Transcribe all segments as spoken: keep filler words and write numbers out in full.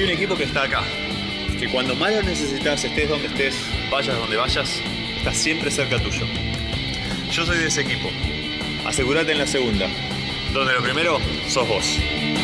un equipo que está acá, que cuando más lo necesitas, estés donde estés, vayas donde vayas, está siempre cerca tuyo. Yo soy de ese equipo. Asegúrate en la segunda, donde lo primero sos vos.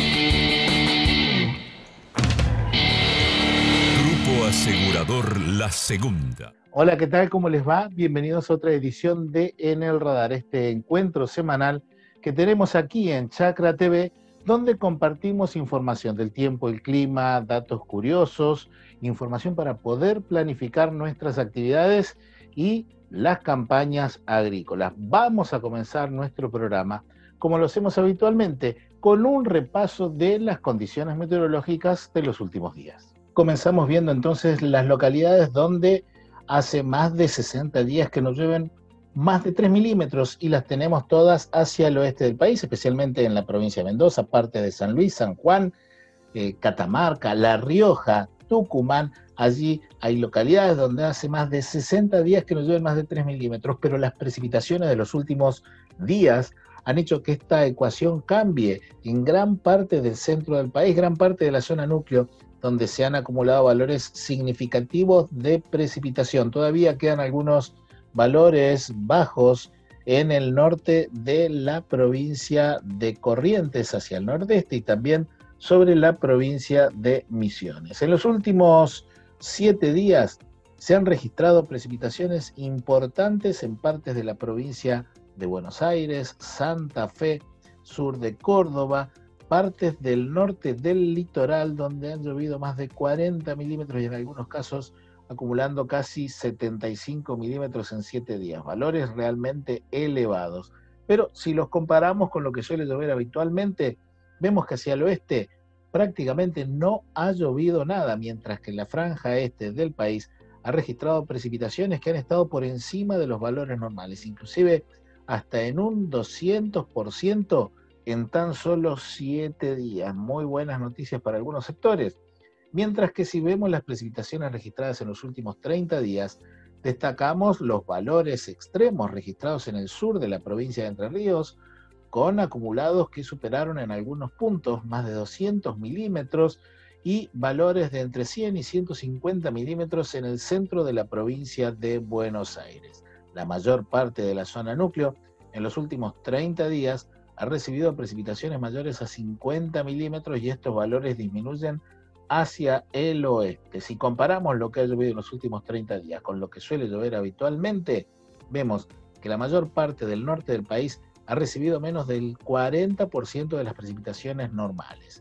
Grupo Asegurador La Segunda. Hola, ¿qué tal? ¿Cómo les va? Bienvenidos a otra edición de En el Radar, este encuentro semanal que tenemos aquí en Chakra T V, donde compartimos información del tiempo, el clima, datos curiosos, información para poder planificar nuestras actividades y las campañas agrícolas. Vamos a comenzar nuestro programa, como lo hacemos habitualmente, con un repaso de las condiciones meteorológicas de los últimos días. Comenzamos viendo entonces las localidades donde hace más de sesenta días que nos llueven más de tres milímetros y las tenemos todas hacia el oeste del país, especialmente en la provincia de Mendoza, parte de San Luis, San Juan, eh, Catamarca, La Rioja, Tucumán. Allí hay localidades donde hace más de sesenta días que nos llueven más de tres milímetros, pero las precipitaciones de los últimos días han hecho que esta ecuación cambie en gran parte del centro del país, gran parte de la zona núcleo, donde se han acumulado valores significativos de precipitación. Todavía quedan algunos valores bajos en el norte de la provincia de Corrientes hacia el nordeste y también sobre la provincia de Misiones. En los últimos siete días se han registrado precipitaciones importantes en partes de la provincia de Buenos Aires, Santa Fe, sur de Córdoba, partes del norte del litoral donde han llovido más de cuarenta milímetros y en algunos casos acumulando casi setenta y cinco milímetros en siete días, valores realmente elevados. Pero si los comparamos con lo que suele llover habitualmente, vemos que hacia el oeste prácticamente no ha llovido nada, mientras que en la franja este del país ha registrado precipitaciones que han estado por encima de los valores normales, inclusive hasta en un doscientos por ciento en tan solo siete días. Muy buenas noticias para algunos sectores. Mientras que si vemos las precipitaciones registradas en los últimos treinta días, destacamos los valores extremos registrados en el sur de la provincia de Entre Ríos, con acumulados que superaron en algunos puntos más de doscientos milímetros y valores de entre cien y ciento cincuenta milímetros en el centro de la provincia de Buenos Aires. La mayor parte de la zona núcleo en los últimos treinta días ha recibido precipitaciones mayores a cincuenta milímetros y estos valores disminuyen hacia el oeste. Si comparamos lo que ha llovido en los últimos treinta días con lo que suele llover habitualmente, vemos que la mayor parte del norte del país ha recibido menos del cuarenta por ciento de las precipitaciones normales,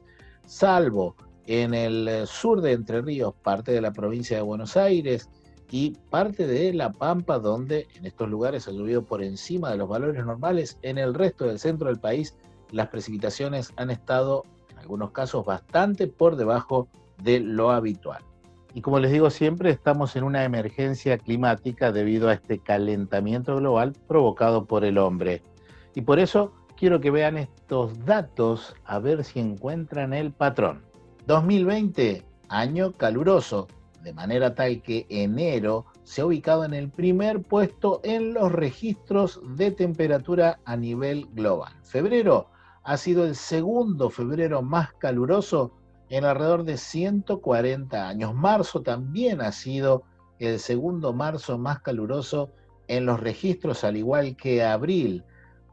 salvo en el sur de Entre Ríos, parte de la provincia de Buenos Aires y parte de La Pampa, donde en estos lugares ha llovido por encima de los valores normales. En el resto del centro del país, las precipitaciones han estado en algunos casos bastante por debajo de lo habitual. Y como les digo siempre, estamos en una emergencia climática debido a este calentamiento global provocado por el hombre. Y por eso quiero que vean estos datos a ver si encuentran el patrón. dos mil veinte, año caluroso, de manera tal que enero se ha ubicado en el primer puesto en los registros de temperatura a nivel global. Febrero ha sido el segundo febrero más caluroso en alrededor de ciento cuarenta años. Marzo también ha sido el segundo marzo más caluroso en los registros, al igual que abril.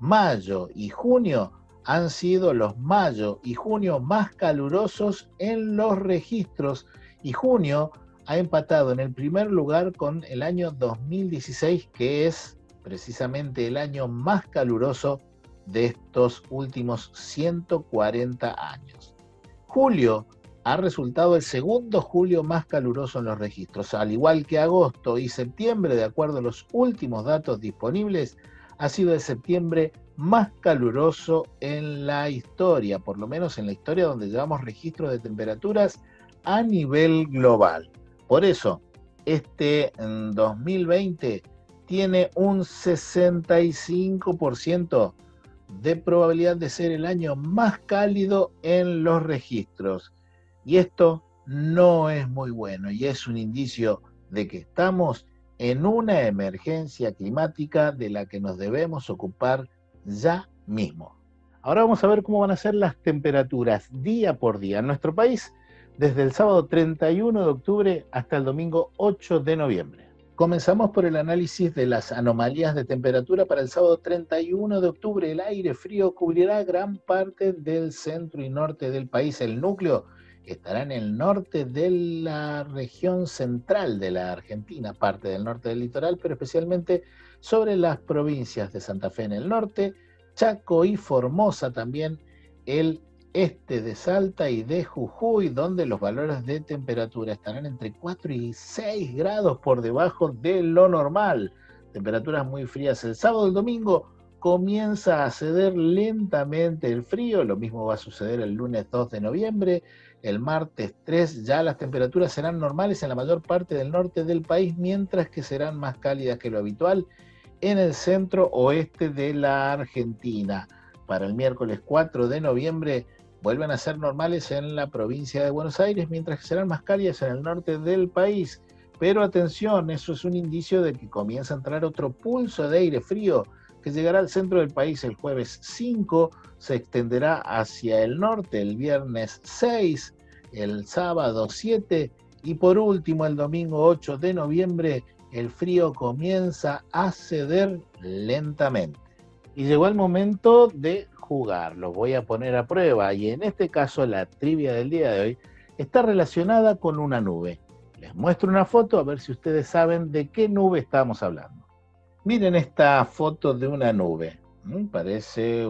Mayo y junio han sido los mayo y junio más calurosos en los registros, y junio ha empatado en el primer lugar con el año dos mil dieciséis, que es precisamente el año más caluroso de estos últimos ciento cuarenta años. Julio ha resultado el segundo julio más caluroso en los registros, al igual que agosto y septiembre, de acuerdo a los últimos datos disponibles, ha sido el septiembre más caluroso en la historia, por lo menos en la historia donde llevamos registros de temperaturas a nivel global. Por eso, este dos mil veinte tiene un sesenta y cinco por ciento de probabilidad de ser el año más cálido en los registros. Y esto no es muy bueno y es un indicio de que estamos en una emergencia climática de la que nos debemos ocupar ya mismo. Ahora vamos a ver cómo van a ser las temperaturas día por día. En nuestro país desde el sábado treinta y uno de octubre hasta el domingo ocho de noviembre. Comenzamos por el análisis de las anomalías de temperatura para el sábado treinta y uno de octubre. El aire frío cubrirá gran parte del centro y norte del país. El núcleo estará en el norte de la región central de la Argentina, parte del norte del litoral, pero especialmente sobre las provincias de Santa Fe en el norte, Chaco y Formosa, también el este de Salta y de Jujuy, donde los valores de temperatura estarán entre cuatro y seis grados por debajo de lo normal. Temperaturas muy frías el sábado. El domingo comienza a ceder lentamente el frío, lo mismo va a suceder el lunes dos de noviembre. El martes tres ya las temperaturas serán normales en la mayor parte del norte del país, mientras que serán más cálidas que lo habitual en el centro oeste de la Argentina. Para el miércoles cuatro de noviembre vuelven a ser normales en la provincia de Buenos Aires, mientras que serán más cálidas en el norte del país. Pero atención, eso es un indicio de que comienza a entrar otro pulso de aire frío que llegará al centro del país el jueves cinco, se extenderá hacia el norte el viernes seis, el sábado siete y por último el domingo ocho de noviembre el frío comienza a ceder lentamente. Y llegó el momento de jugar, los voy a poner a prueba y en este caso la trivia del día de hoy está relacionada con una nube. Les muestro una foto a ver si ustedes saben de qué nube estamos hablando. Miren esta foto de una nube, ¿Mm? Parece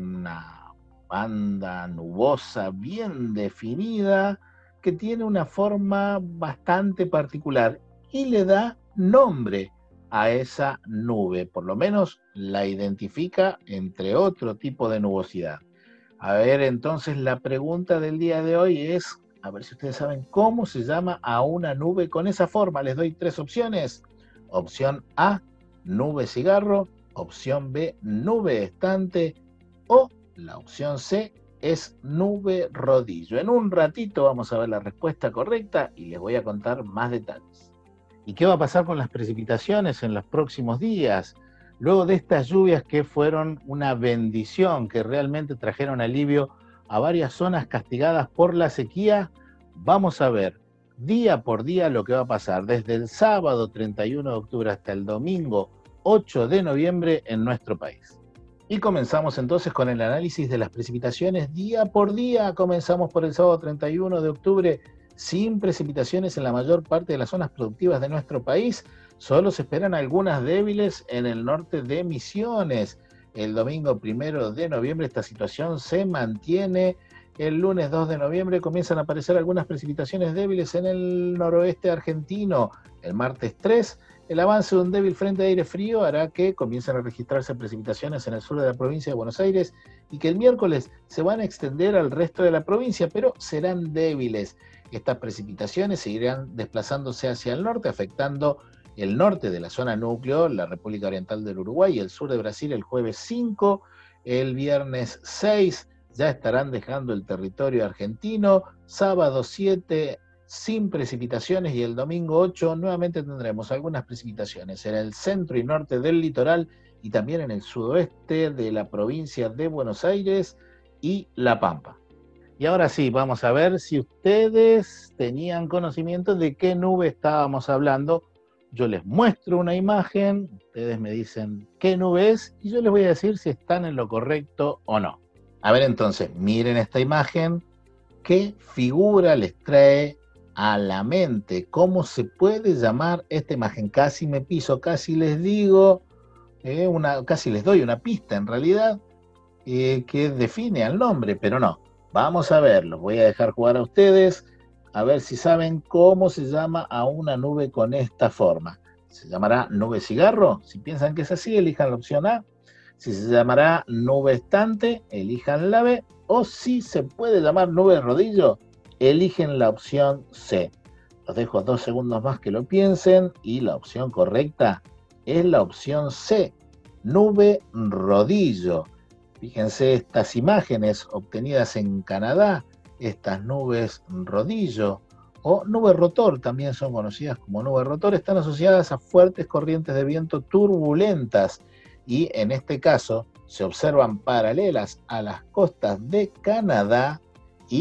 una banda nubosa bien definida que tiene una forma bastante particular y le da nombre a esa nube, por lo menos la identifica entre otro tipo de nubosidad. A ver, entonces la pregunta del día de hoy es, a ver si ustedes saben cómo se llama a una nube con esa forma. Les doy tres opciones. Opción A, nube cigarro. Opción B, nube estante. O la opción C es nube rodillo. En un ratito vamos a ver la respuesta correcta y les voy a contar más detalles. ¿Y qué va a pasar con las precipitaciones en los próximos días? Luego de estas lluvias que fueron una bendición, que realmente trajeron alivio a varias zonas castigadas por la sequía, vamos a ver día por día lo que va a pasar desde el sábado treinta y uno de octubre hasta el domingo ocho de noviembre en nuestro país. Y comenzamos entonces con el análisis de las precipitaciones día por día. Comenzamos por el sábado treinta y uno de octubre, sin precipitaciones en la mayor parte de las zonas productivas de nuestro país. Solo se esperan algunas débiles en el norte de Misiones. El domingo primero de noviembre esta situación se mantiene. El lunes dos de noviembre comienzan a aparecer algunas precipitaciones débiles en el noroeste argentino. El martes tres, el avance de un débil frente de aire frío hará que comiencen a registrarse precipitaciones en el sur de la provincia de Buenos Aires y que el miércoles se van a extender al resto de la provincia, pero serán débiles. Estas precipitaciones seguirán desplazándose hacia el norte, afectando el norte de la zona núcleo, la República Oriental del Uruguay y el sur de Brasil el jueves cinco. El viernes seis ya estarán dejando el territorio argentino. Sábado siete sin precipitaciones y el domingo ocho nuevamente tendremos algunas precipitaciones en el centro y norte del litoral y también en el sudoeste de la provincia de Buenos Aires y La Pampa. Y ahora sí, vamos a ver si ustedes tenían conocimiento de qué nube estábamos hablando. Yo les muestro una imagen, ustedes me dicen qué nube es y yo les voy a decir si están en lo correcto o no. A ver entonces, miren esta imagen, ¿qué figura les trae a la mente? ¿Cómo se puede llamar esta imagen? Casi me piso, casi les digo, eh, una, casi les doy una pista en realidad eh, que define al nombre, pero no. Vamos a ver, los voy a dejar jugar a ustedes, a ver si saben cómo se llama a una nube con esta forma. ¿Se llamará nube cigarro? Si piensan que es así, elijan la opción A. Si se llamará nube estante, elijan la B. O si se puede llamar nube rodillo, eligen la opción C. Los dejo dos segundos más que lo piensen y la opción correcta es la opción C, nube rodillo. Fíjense estas imágenes obtenidas en Canadá, estas nubes rodillo o nube rotor, también son conocidas como nube rotor, están asociadas a fuertes corrientes de viento turbulentas y en este caso se observan paralelas a las costas de Canadá y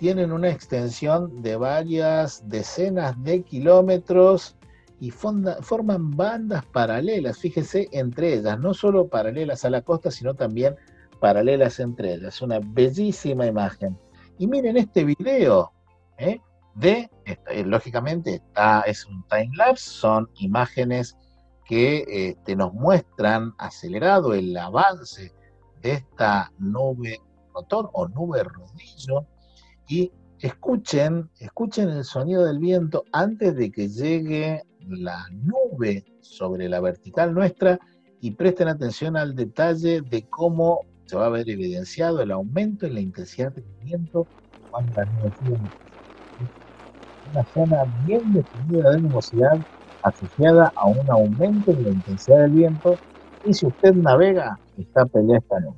tienen una extensión de varias decenas de kilómetros y fonda, forman bandas paralelas, fíjese, entre ellas, no solo paralelas a la costa, sino también paralelas entre ellas. Una bellísima imagen. Y miren este video, ¿eh? de, eh, lógicamente, está, es un time-lapse, son imágenes que este, nos muestran acelerado el avance de esta nube rotor o nube rodillo, y escuchen, escuchen el sonido del viento antes de que llegue la nube sobre la vertical nuestra, y presten atención al detalle de cómo se va a ver evidenciado el aumento en la intensidad del viento cuando la nube sube. Una zona bien definida de nubosidad asociada a un aumento en la intensidad del viento, y si usted navega, está pelea esta nube.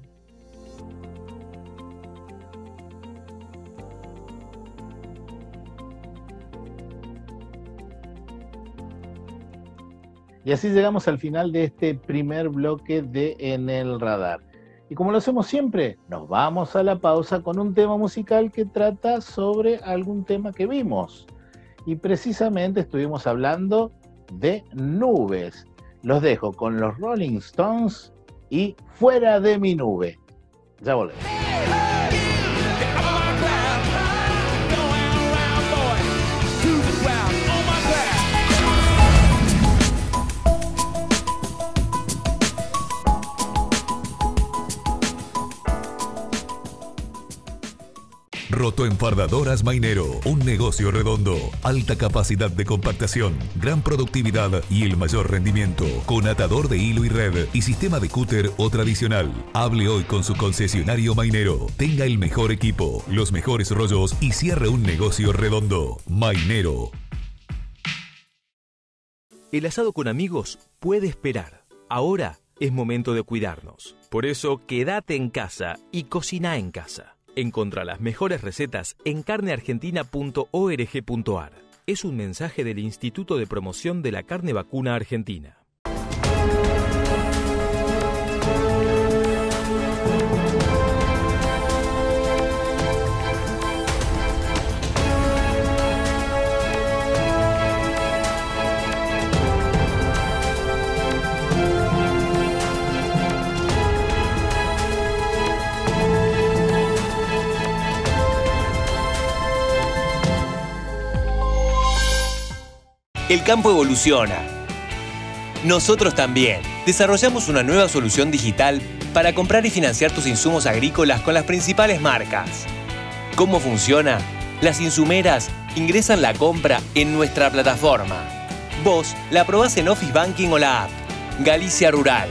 Y así llegamos al final de este primer bloque de En el Radar. Y como lo hacemos siempre, nos vamos a la pausa con un tema musical que trata sobre algún tema que vimos. Y precisamente estuvimos hablando de nubes. Los dejo con los Rolling Stones y Fuera de mi nube. Ya volvemos. Rotoenfardadoras Mainero, un negocio redondo, alta capacidad de compactación, gran productividad y el mayor rendimiento, con atador de hilo y red y sistema de cúter o tradicional. Hable hoy con su concesionario Mainero, tenga el mejor equipo, los mejores rollos y cierre un negocio redondo. Mainero. El asado con amigos puede esperar. Ahora es momento de cuidarnos. Por eso, quédate en casa y cocina en casa. Encontrá las mejores recetas en carne argentina punto org punto ar. Es un mensaje del Instituto de Promoción de la Carne Vacuna Argentina. El campo evoluciona. Nosotros también. Desarrollamos una nueva solución digital para comprar y financiar tus insumos agrícolas con las principales marcas. ¿Cómo funciona? Las insumeras ingresan la compra en nuestra plataforma. Vos la aprobás en Office Banking o la app. Galicia Rural.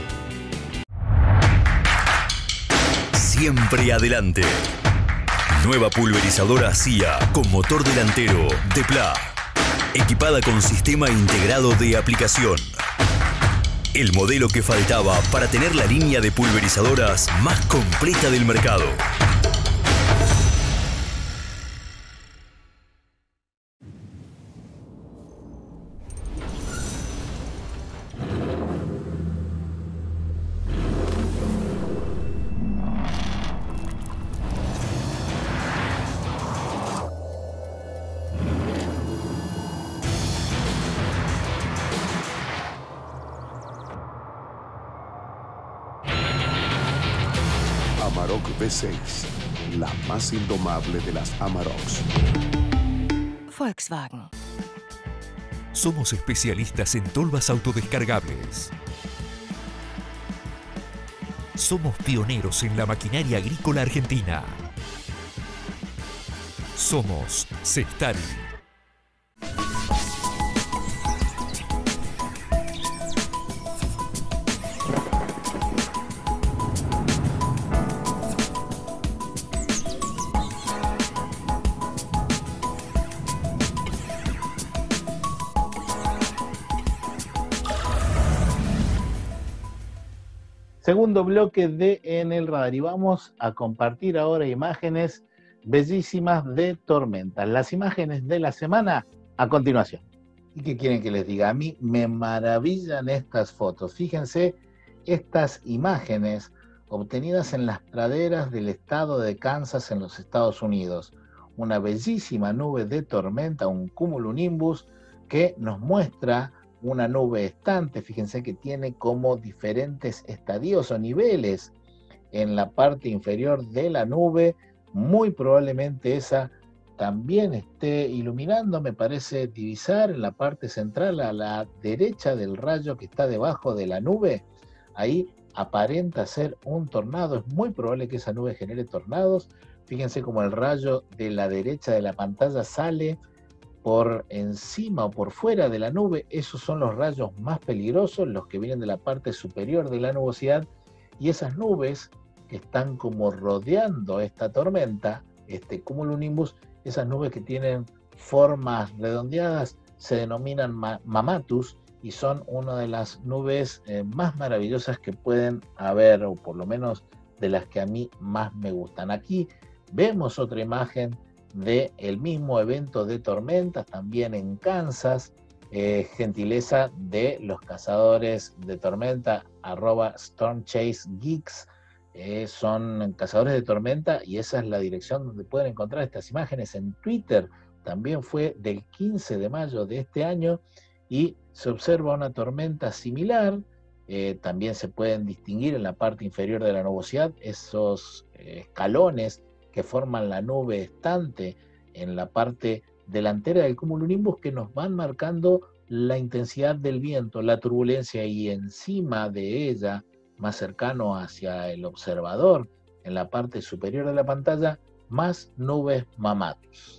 Siempre adelante. Nueva pulverizadora C I A con motor delantero de Pla. Equipada con sistema integrado de aplicación. El modelo que faltaba para tener la línea de pulverizadoras más completa del mercado. Amarok V seis, la más indomable de las Amaroks. Volkswagen. Somos especialistas en tolvas autodescargables. Somos pioneros en la maquinaria agrícola argentina. Somos Cestari. Segundo bloque de En el Radar, y vamos a compartir ahora imágenes bellísimas de tormentas. Las imágenes de la semana a continuación. ¿Y qué quieren que les diga? A mí me maravillan estas fotos. Fíjense estas imágenes obtenidas en las praderas del estado de Kansas en los Estados Unidos. una bellísima nube de tormenta, un cumulonimbus que nos muestra una nube estante. Fíjense que tiene como diferentes estadios o niveles en la parte inferior de la nube. Muy probablemente esa también esté iluminando, me parece divisar en la parte central a la derecha del rayo que está debajo de la nube. Ahí aparenta ser un tornado, es muy probable que esa nube genere tornados. Fíjense como el rayo de la derecha de la pantalla sale por encima o por fuera de la nube. Esos son los rayos más peligrosos, los que vienen de la parte superior de la nubosidad, y esas nubes que están como rodeando esta tormenta, este cumulonimbus, esas nubes que tienen formas redondeadas se denominan ma mamatus y son una de las nubes eh, más maravillosas que pueden haber, o por lo menos de las que a mí más me gustan. Aquí vemos otra imagen del mismo evento de tormentas, también en Kansas, eh, gentileza de los cazadores de tormenta, arroba Storm Chase Geeks. Eh, son cazadores de tormenta y esa es la dirección donde pueden encontrar estas imágenes. En Twitter también fue del quince de mayo de este año y se observa una tormenta similar. Eh, también se pueden distinguir en la parte inferior de la nubosidad esos eh, escalones que forman la nube estante en la parte delantera del cumulonimbus, que nos van marcando la intensidad del viento, la turbulencia, y encima de ella, más cercano hacia el observador, en la parte superior de la pantalla, más nubes mamatus.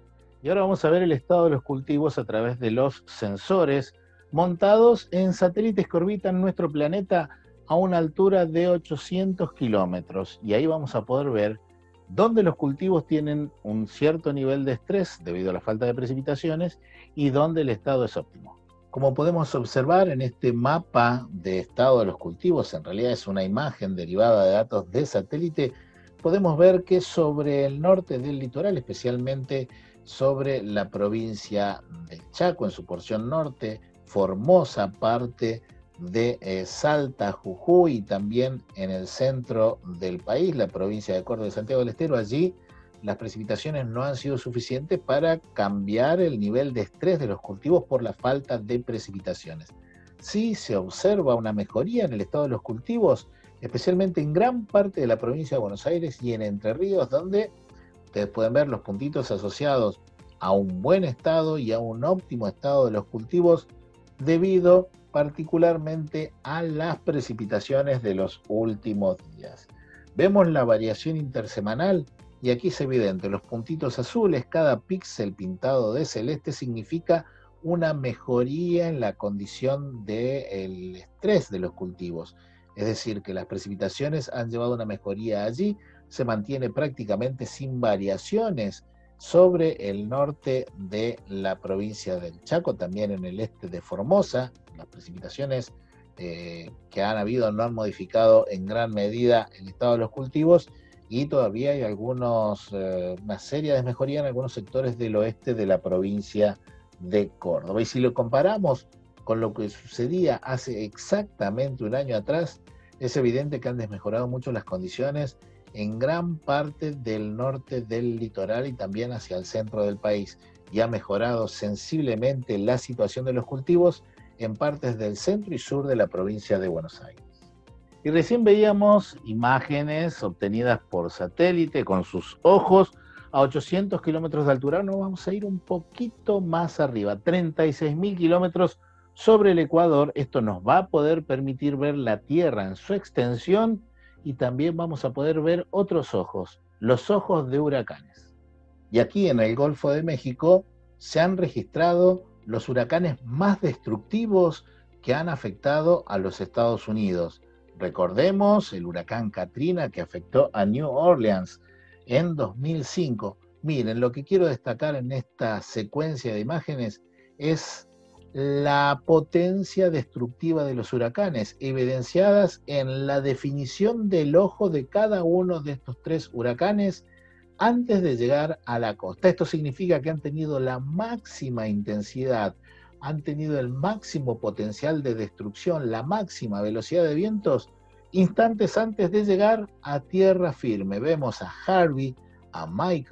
Y ahora vamos a ver el estado de los cultivos a través de los sensores montados en satélites que orbitan nuestro planeta a una altura de ochocientos kilómetros. Y ahí vamos a poder ver dónde los cultivos tienen un cierto nivel de estrés debido a la falta de precipitaciones y dónde el estado es óptimo. Como podemos observar en este mapa de estado de los cultivos, en realidad es una imagen derivada de datos de satélite, podemos ver que sobre el norte del litoral, especialmente sobre la provincia del Chaco en su porción norte, Formosa, parte de eh, Salta, Jujuy, y también en el centro del país, la provincia de Córdoba y Santiago del Estero, allí las precipitaciones no han sido suficientes para cambiar el nivel de estrés de los cultivos por la falta de precipitaciones. Sí se observa una mejoría en el estado de los cultivos, especialmente en gran parte de la provincia de Buenos Aires y en Entre Ríos, donde ustedes pueden ver los puntitos asociados a un buen estado y a un óptimo estado de los cultivos, debido particularmente a las precipitaciones de los últimos días. Vemos la variación intersemanal y aquí es evidente, los puntitos azules, cada píxel pintado de celeste significa una mejoría en la condición del estrés de los cultivos. Es decir, que las precipitaciones han llevado una mejoría allí, se mantiene prácticamente sin variaciones sobre el norte de la provincia del Chaco, también en el este de Formosa. Las precipitaciones eh, que han habido no han modificado en gran medida el estado de los cultivos, y todavía hay algunos, eh, una seria desmejoría en algunos sectores del oeste de la provincia de Córdoba. Y si lo comparamos con lo que sucedía hace exactamente un año atrás, es evidente que han desmejorado mucho las condiciones en gran parte del norte del litoral y también hacia el centro del país, y ha mejorado sensiblemente la situación de los cultivos en partes del centro y sur de la provincia de Buenos Aires. Y recién veíamos imágenes obtenidas por satélite con sus ojos a ochocientos kilómetros de altura. Nos vamos a ir un poquito más arriba, treinta y seis mil kilómetros sobre el Ecuador. Esto nos va a poder permitir ver la Tierra en su extensión, y también vamos a poder ver otros ojos, los ojos de huracanes. Y aquí en el Golfo de México se han registrado los huracanes más destructivos que han afectado a los Estados Unidos. Recordemos el huracán Katrina, que afectó a New Orleans en dos mil cinco. Miren, lo que quiero destacar en esta secuencia de imágenes es la potencia destructiva de los huracanes, evidenciadas en la definición del ojo de cada uno de estos tres huracanes antes de llegar a la costa. Esto significa que han tenido la máxima intensidad, han tenido el máximo potencial de destrucción, la máxima velocidad de vientos, instantes antes de llegar a tierra firme. Vemos a Harvey, a Michael,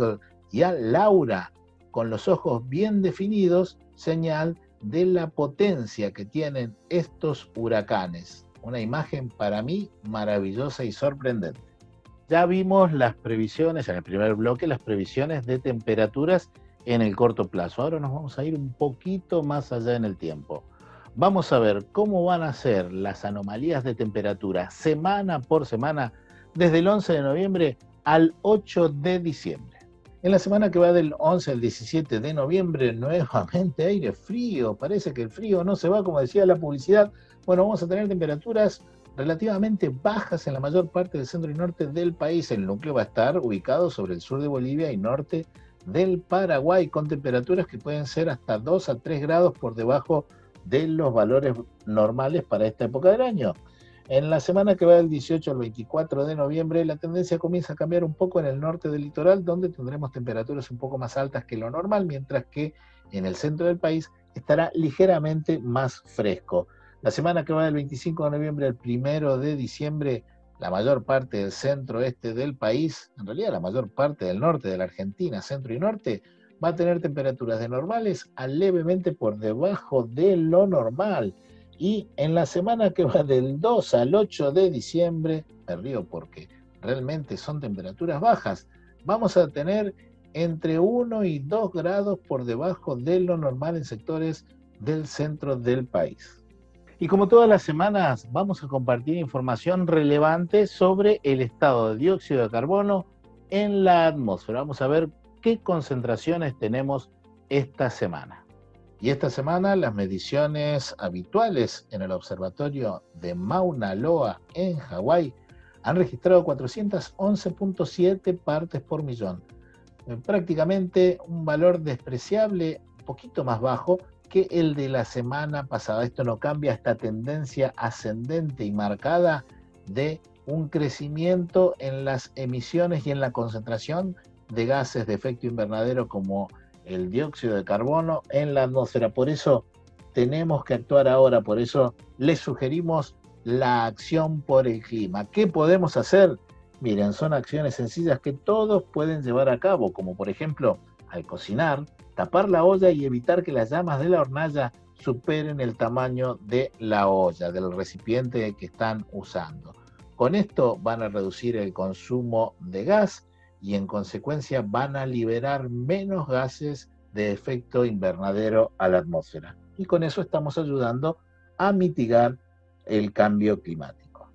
y a Laura, con los ojos bien definidos, señal de la potencia que tienen estos huracanes. Una imagen para mí maravillosa y sorprendente. Ya vimos las previsiones, en el primer bloque, las previsiones de temperaturas en el corto plazo. Ahora nos vamos a ir un poquito más allá en el tiempo. Vamos a ver cómo van a ser las anomalías de temperatura semana por semana desde el once de noviembre al ocho de diciembre. En la semana que va del once al diecisiete de noviembre, nuevamente aire frío. Parece que el frío no se va, como decía la publicidad. Bueno, vamos a tener temperaturas relativamente bajas en la mayor parte del centro y norte del país. El núcleo va a estar ubicado sobre el sur de Bolivia y norte del Paraguay, con temperaturas que pueden ser hasta dos a tres grados por debajo de los valores normales para esta época del año. En la semana que va del dieciocho al veinticuatro de noviembre, la tendencia comienza a cambiar un poco en el norte del litoral, donde tendremos temperaturas un poco más altas que lo normal, mientras que en el centro del país estará ligeramente más fresco. La semana que va del veinticinco de noviembre al primero de diciembre, la mayor parte del centro-este del país, en realidad la mayor parte del norte de la Argentina, centro y norte, va a tener temperaturas de normales a levemente por debajo de lo normal. Y en la semana que va del dos al ocho de diciembre, me río porque realmente son temperaturas bajas, vamos a tener entre uno y dos grados por debajo de lo normal en sectores del centro del país. Y como todas las semanas, vamos a compartir información relevante sobre el estado de dióxido de carbono en la atmósfera. Vamos a ver qué concentraciones tenemos esta semana. Y esta semana las mediciones habituales en el observatorio de Mauna Loa en Hawái han registrado cuatrocientos once punto siete partes por millón. Prácticamente un valor despreciable, un poquito más bajo que el de la semana pasada. Esto no cambia esta tendencia ascendente y marcada de un crecimiento en las emisiones y en la concentración de gases de efecto invernadero como el dióxido de carbono en la atmósfera. Por eso tenemos que actuar ahora, por eso les sugerimos la acción por el clima. ¿Qué podemos hacer? Miren, son acciones sencillas que todos pueden llevar a cabo, como por ejemplo, al cocinar, tapar la olla y evitar que las llamas de la hornalla superen el tamaño de la olla, del recipiente que están usando. Con esto van a reducir el consumo de gas y en consecuencia van a liberar menos gases de efecto invernadero a la atmósfera. Y con eso estamos ayudando a mitigar el cambio climático.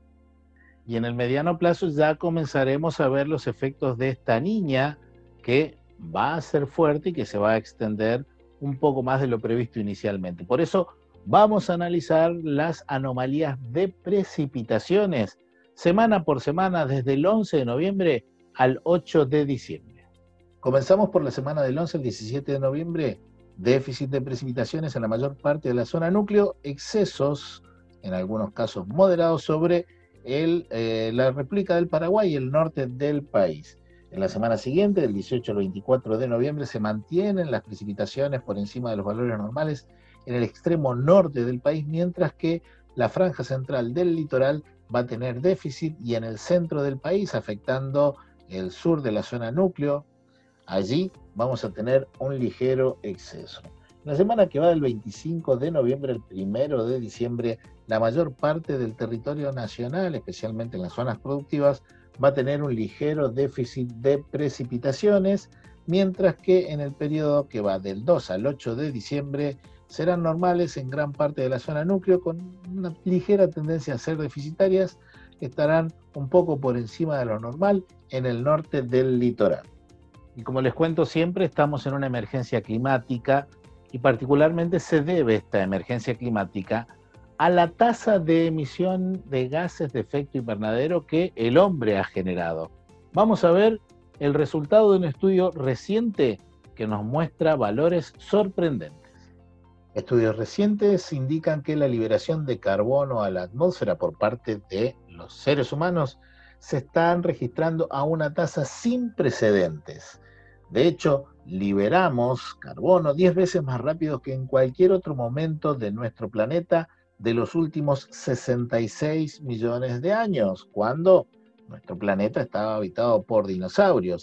Y en el mediano plazo ya comenzaremos a ver los efectos de esta niña que va a ser fuerte y que se va a extender un poco más de lo previsto inicialmente. Por eso vamos a analizar las anomalías de precipitaciones semana por semana desde el once de noviembre al ocho de diciembre. Comenzamos por la semana del once al diecisiete de noviembre, déficit de precipitaciones en la mayor parte de la zona núcleo, excesos, en algunos casos moderados, sobre el, eh, la República del Paraguay y el norte del país. En la semana siguiente, del dieciocho al veinticuatro de noviembre, se mantienen las precipitaciones por encima de los valores normales en el extremo norte del país, mientras que la franja central del litoral va a tener déficit y en el centro del país, afectando el sur de la zona núcleo, allí vamos a tener un ligero exceso. La semana que va del veinticinco de noviembre al primero de diciembre, la mayor parte del territorio nacional, especialmente en las zonas productivas, va a tener un ligero déficit de precipitaciones, mientras que en el periodo que va del dos al ocho de diciembre serán normales en gran parte de la zona núcleo, con una ligera tendencia a ser deficitarias, que estarán un poco por encima de lo normal en el norte del litoral. Y como les cuento siempre, estamos en una emergencia climática y particularmente se debe esta emergencia climática a la tasa de emisión de gases de efecto invernadero que el hombre ha generado. Vamos a ver el resultado de un estudio reciente que nos muestra valores sorprendentes. Estudios recientes indican que la liberación de carbono a la atmósfera por parte de los seres humanos se están registrando a una tasa sin precedentes. De hecho, liberamos carbono diez veces más rápido que en cualquier otro momento de nuestro planeta de los últimos sesenta y seis millones de años, cuando nuestro planeta estaba habitado por dinosaurios.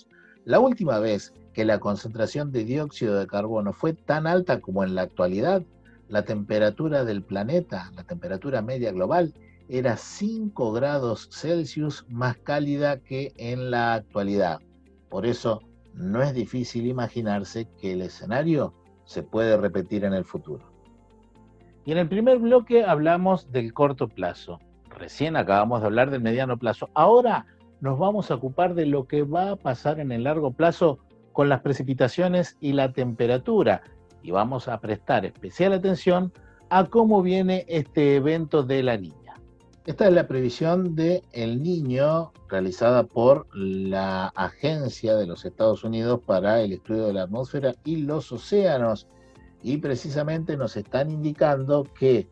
La última vez que la concentración de dióxido de carbono fue tan alta como en la actualidad, la temperatura del planeta, la temperatura media global, era cinco grados Celsius más cálida que en la actualidad. Por eso, no es difícil imaginarse que el escenario se puede repetir en el futuro. Y en el primer bloque hablamos del corto plazo. Recién acabamos de hablar del mediano plazo. Ahora nos vamos a ocupar de lo que va a pasar en el largo plazo con las precipitaciones y la temperatura. Y vamos a prestar especial atención a cómo viene este evento de la Niña. Esta es la previsión de El Niño realizada por la Agencia de los Estados Unidos para el Estudio de la Atmósfera y los Océanos. Y precisamente nos están indicando que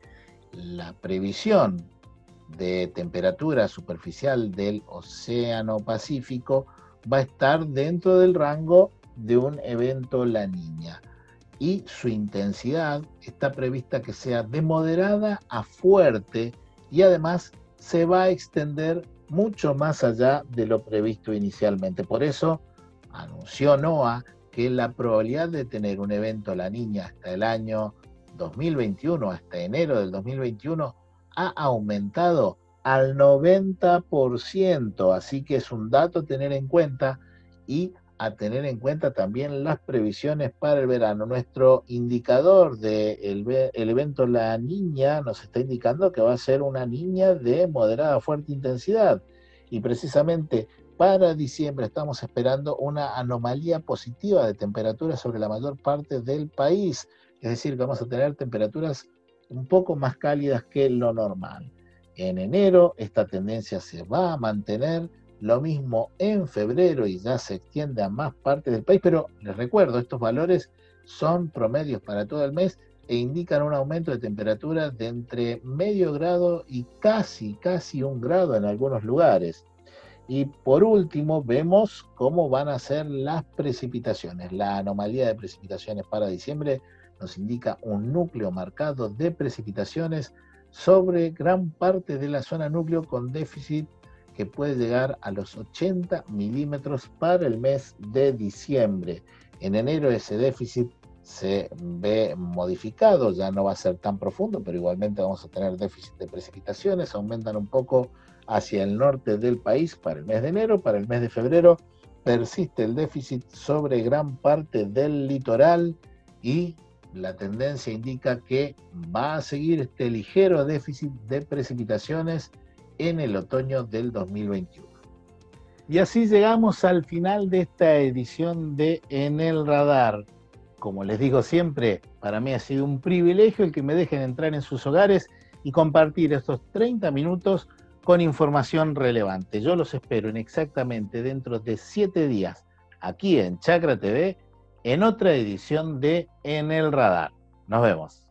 la previsión de temperatura superficial del Océano Pacífico va a estar dentro del rango de un evento La Niña. Y su intensidad está prevista que sea de moderada a fuerte y además se va a extender mucho más allá de lo previsto inicialmente. Por eso anunció NOAA que la probabilidad de tener un evento La Niña hasta el año dos mil veintiuno, hasta enero del dos mil veintiuno, ha aumentado al noventa por ciento, así que es un dato a tener en cuenta y a tener en cuenta también las previsiones para el verano. Nuestro indicador del de el evento La Niña nos está indicando que va a ser una niña de moderada a fuerte intensidad y precisamente para diciembre estamos esperando una anomalía positiva de temperatura sobre la mayor parte del país, es decir, que vamos a tener temperaturas un poco más cálidas que lo normal. En enero esta tendencia se va a mantener, lo mismo en febrero y ya se extiende a más partes del país, pero les recuerdo, estos valores son promedios para todo el mes e indican un aumento de temperatura de entre medio grado y casi, casi un grado en algunos lugares. Y por último, vemos cómo van a ser las precipitaciones. La anomalía de precipitaciones para diciembre nos indica un núcleo marcado de precipitaciones sobre gran parte de la zona núcleo con déficit que puede llegar a los ochenta milímetros para el mes de diciembre. En enero ese déficit se ve modificado, ya no va a ser tan profundo, pero igualmente vamos a tener déficit de precipitaciones, aumentan un poco hacia el norte del país para el mes de enero. Para el mes de febrero persiste el déficit sobre gran parte del litoral y la tendencia indica que va a seguir este ligero déficit de precipitaciones en el otoño del dos mil veintiuno. Y así llegamos al final de esta edición de En el Radar. Como les digo siempre, para mí ha sido un privilegio el que me dejen entrar en sus hogares y compartir estos treinta minutos con información relevante. Yo los espero en exactamente dentro de siete días, aquí en Chakra T V, en otra edición de En el Radar. Nos vemos.